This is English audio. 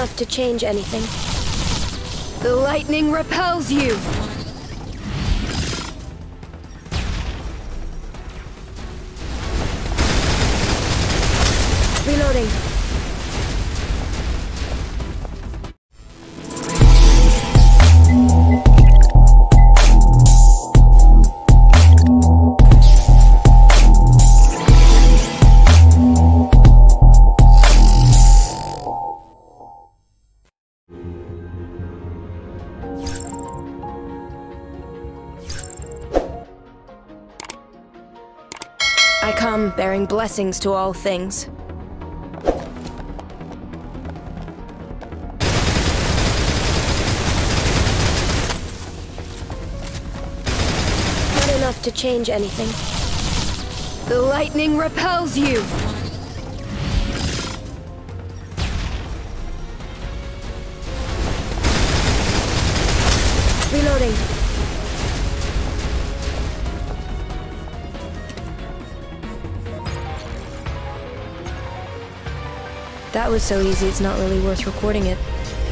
enough to change anything. The lightning repels you! Reloading. I come bearing blessings to all things. Not enough to change anything. The lightning repels you! Reloading. That was so easy, it's not really worth recording it.